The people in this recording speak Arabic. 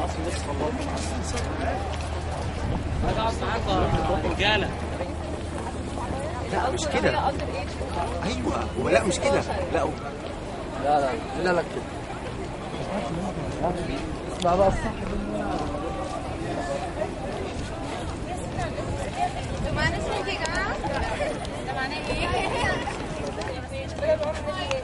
رجاله. لا مش كده. ايوه هو لا مش كده. لا لا كده. اسمع بقى الصح. معانا اسمك يا جماعه؟ ده معناه ايه؟